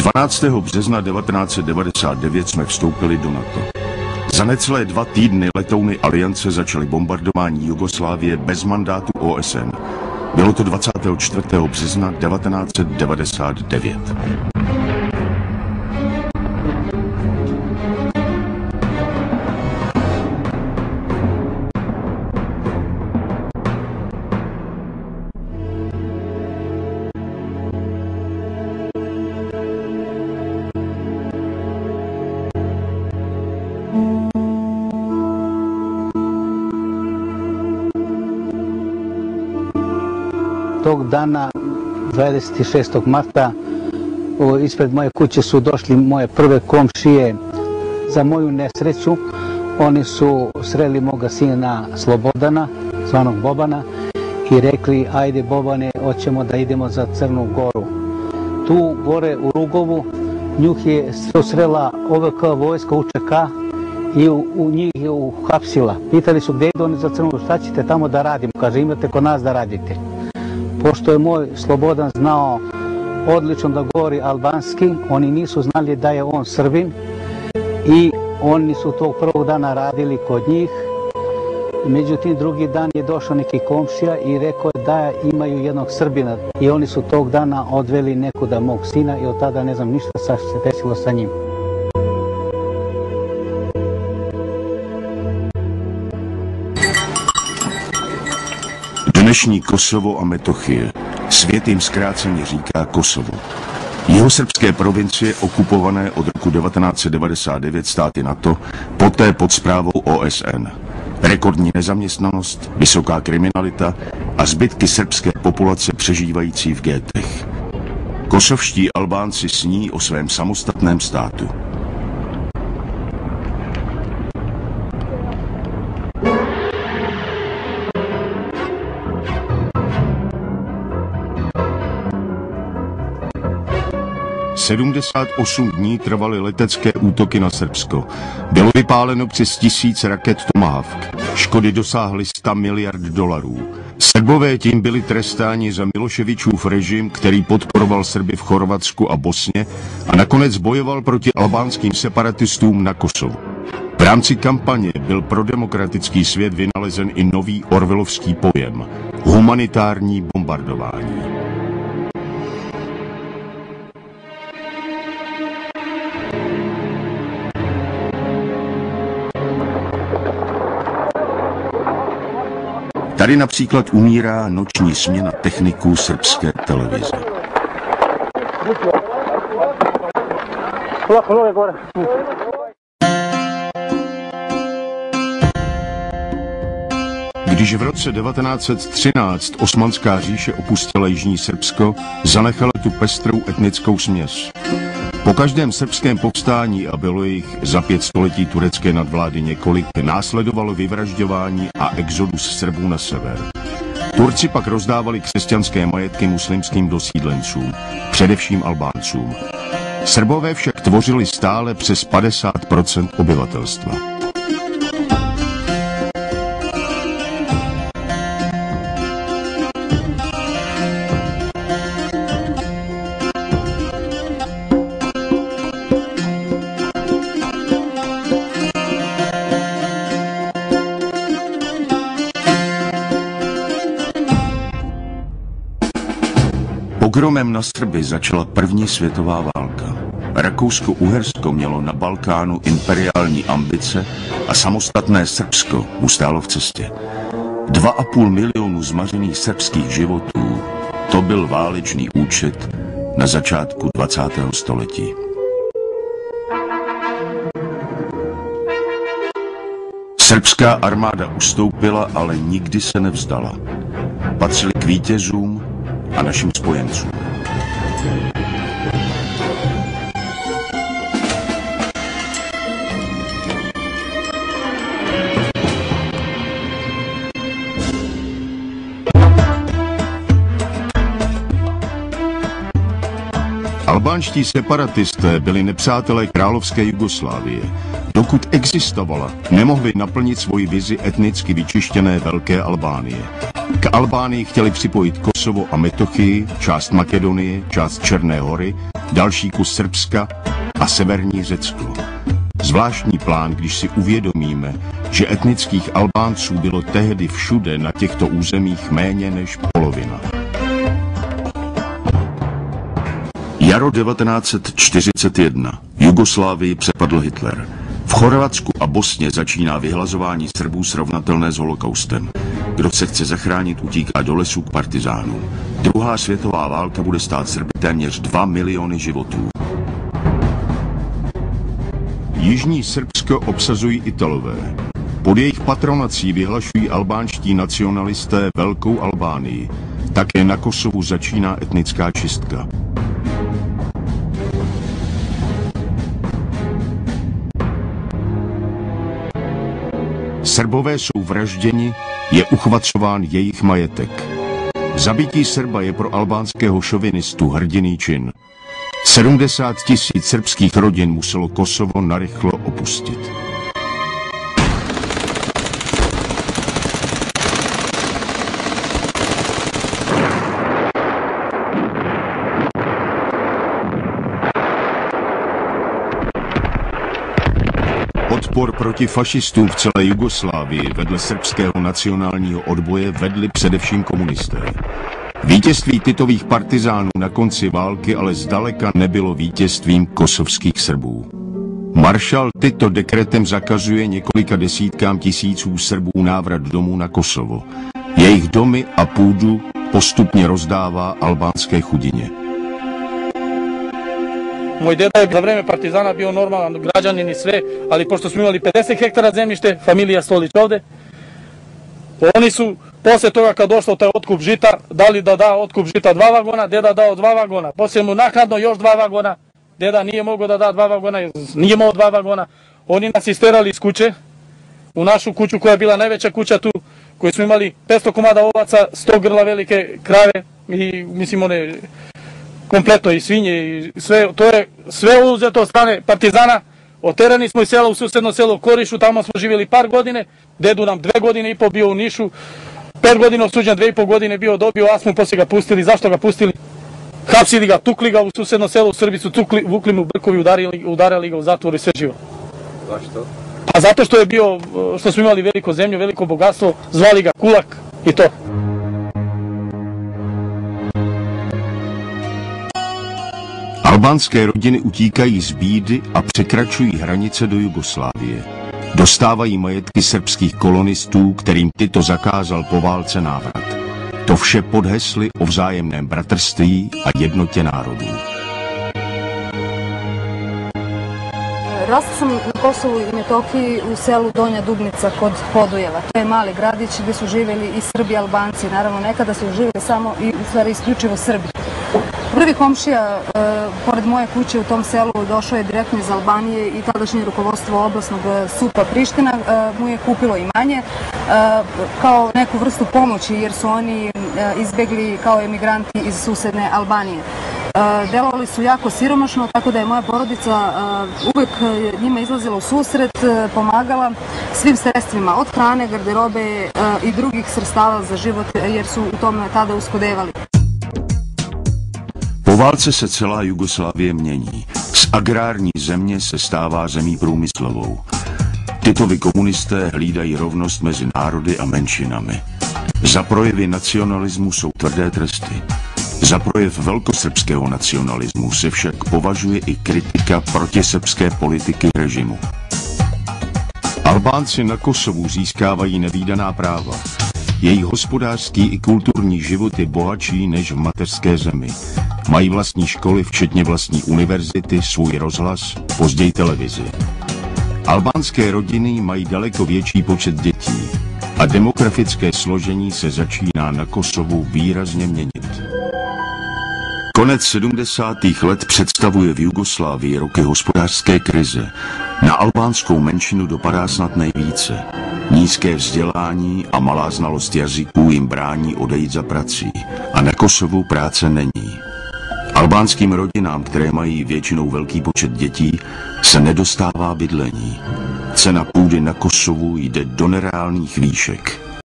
12. března 1999 jsme vstoupili do NATO. Za necelé 2 týdny letouny Aliance začaly bombardování Jugoslávie bez mandátu OSN. Bylo to 24. března 1999. Tog dana, 26. marta, ispred moje kuće su došli moje prve komšije. Za moju nesreću, oni su sreli moga sina Slobodana, zvanog Bobana, i rekli, ajde Bobane, hoćemo da idemo za Crnu Goru. Tu gore u Rugovu njuh je srela OVK vojska UČK i u njih je uhapsila. Pitali su gdje idu oni za Crnu Goru, šta ćete tamo da radimo? Kaže, imate kod nas da radite. Pošto je moj Slobodan znao odlično da govori albanski, oni nisu znali da je on Srbin i oni su tog prvog dana radili kod njih. Međutim, drugi dan je došao neki komšija i rekao da imaju jednog Srbina i oni su tog dana odveli nekuda mog sina i od tada ne znam ništa šta se desilo sa njim. Dnešní Kosovo a Metochie. Svět jim zkráceně říká Kosovo. Jihosrbské provincie okupované od roku 1999 státy NATO, poté pod správou OSN. Rekordní nezaměstnanost, vysoká kriminalita a zbytky srbské populace přežívající v gétech. Kosovští Albánci sní o svém samostatném státu. – 78 dní trvaly letecké útoky na Srbsko. Bylo vypáleno přes 1000 raket Tomahawk. Škody dosáhly 100 miliard dolarů. Srbové tím byli trestáni za Miloševičův režim, který podporoval Srby v Chorvatsku a Bosně a nakonec bojoval proti albánským separatistům na Kosovu. V rámci kampaně byl pro demokratický svět vynalezen i nový orwellovský pojem – humanitární bombardování. Tady například umírá noční směna techniků srbské televize. Když v roce 1913 Osmanská říše opustila jižní Srbsko, zanechala tu pestrou etnickou směs. Po každém srbském povstání, a bylo jich za 5 století turecké nadvlády několik, následovalo vyvražďování a exodus Srbů na sever. Turci pak rozdávali křesťanské majetky muslimským dosídlencům, především Albáncům. Srbové však tvořili stále přes 50% obyvatelstva. Pogromem na Srby začala první světová válka. Rakousko-Uhersko mělo na Balkánu imperiální ambice a samostatné Srbsko mu stálo v cestě. 2,5 milionu zmařených srbských životů, to byl válečný účet na začátku 20. století. Srbská armáda ustoupila, ale nikdy se nevzdala. Patřili k vítězům a našim spojencům. Albánští separatisté byli nepřátelé královské Jugoslávie. Dokud existovala, nemohli naplnit svoji vizi etnicky vyčištěné Velké Albánie. K Albánii chtěli připojit Kosovo a Metochii, část Makedonie, část Černé Hory, další kus Srbska a severní Řecko. Zvláštní plán, když si uvědomíme, že etnických Albánců bylo tehdy všude na těchto územích méně než polovina. Jaro 1941. Jugoslávii přepadl Hitler. V Chorvatsku a Bosně začíná vyhlazování Srbů srovnatelné s holokaustem. Kdo se chce zachránit, utíká do lesů k partizánům. Druhá světová válka bude stát Srby téměř 2 miliony životů. Jižní Srbsko obsazují Italové. Pod jejich patronací vyhlašují albánští nacionalisté Velkou Albánii. Také na Kosovu začíná etnická čistka. Srbové jsou vražděni, je uchvacován jejich majetek. Zabití Srba je pro albánského šovinistu hrdinný čin. 70 000 srbských rodin muselo Kosovo narychlo opustit. Odpor proti fašistům v celé Jugoslávii vedle srbského nacionálního odboje vedli především komunisté. Vítězství titových partizánů na konci války ale zdaleka nebylo vítězstvím kosovských Srbů. Maršal Tito dekretem zakazuje několika desítkám tisíců Srbů návrat domů na Kosovo. Jejich domy a půdu postupně rozdává albánské chudině. Moj deda je za vreme partizana bio normalan građanin i sve, ali pošto smo imali 50 hektara zemljište, familija Stolić ovde, oni su posle toga kad došlo taj otkup žita, dali da da otkup žita 2 vagona, deda dao 2 vagona, poslije mu naknadno još 2 vagona, deda nije mogao da da 2 vagona, nije imao 2 vagona, oni nas isterali iz kuće, u našu kuću koja je bila najveća kuća tu, koju smo imali 500 komada ovaca, 100 grla velike krave i mislim one kompletno i svinje i sve, to je sve uzeto od strane partizana. Oterani smo iz sela u susedno selo Korišu, tamo smo živjeli par godine, dedu nam 2 godine i po bio u Nišu, 5 godina osuđen, 2,5 godine bio dobio asmu, poslije ga pustili. Zašto ga pustili? Hapsili ga, tukli ga u susedno selo u Srbicu, tukli, vukli mu brkovi, udarali ga u zatvoru i sve živo. Zašto? Pa zato što je bio, što smo imali veliko zemlju, veliko bogatstvo, zvali ga Kulak i to. Albánské rodiny utíkají z bídy a překračují hranice do Jugoslávie. Dostávají majetky srbských kolonistů, kterým Tito zakázal po válce návrat. To vše pod hesly o vzájemném bratrství a jednotě národů. Rasla sam na Kosovu i Metohiji u selu Donja Dubnica kod Podujeva. To je mali gradić gdje su živjeli i Srbi i Albanci. Naravno, nekada su živjeli samo i u stvari isključivo Srbi. Prvi komšija pored moje kuće u tom selu došao je direktno iz Albanije i tadašnje rukovodstvo oblasnog SUP-a Priština mu je kupilo imanje kao neku vrstu pomoći jer su oni izbjegli kao emigranti iz susedne Albanije. Delovali su jako siromašno, tako da je moja porodica uvek njima izlazila u susret, pomagala svim sredstvima, od hrane, garderobe i drugih sredstava za život jer su u tome tada uskodevali. Po válce se celá Jugoslávie mění. Z agrární země se stává zemí průmyslovou. Titovi komunisté hlídají rovnost mezi národy a menšinami. Za projevy nacionalismu jsou tvrdé tresty. Za projev velkosrbského nacionalismu se však považuje i kritika protisrbské politiky režimu. Albánci na Kosovu získávají nevídaná práva. Jejich hospodářský i kulturní život je bohatší než v mateřské zemi. Mají vlastní školy, včetně vlastní univerzity, svůj rozhlas, později televizi. Albánské rodiny mají daleko větší počet dětí a demografické složení se začíná na Kosovu výrazně měnit. Konec 70. let představuje v Jugoslávii roky hospodářské krize. Na albánskou menšinu dopadá snad nejvíce. Nízké vzdělání a malá znalost jazyků jim brání odejít za prací. A na Kosovu práce není. Albánským rodinám, které mají většinou velký počet dětí, se nedostává bydlení. Cena půdy na Kosovu jde do nereálných výšek.